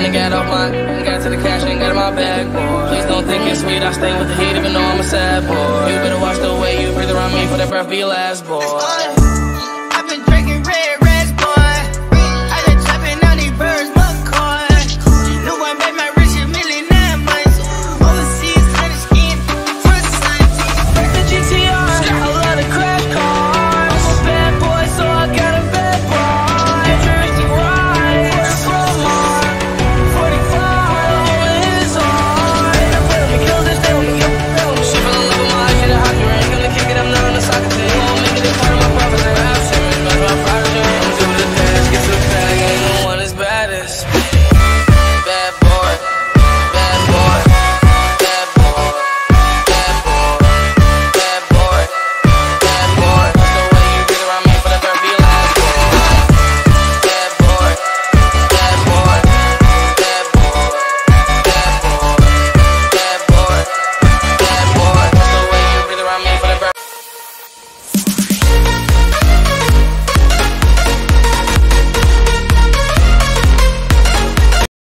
finna get off my, got to the cash, ain't got in my bag, boy. Please don't think it's sweet, I stay with the heat even though I'm a sad boy. You better watch the way you breathe around me, for that breath be your last, boy.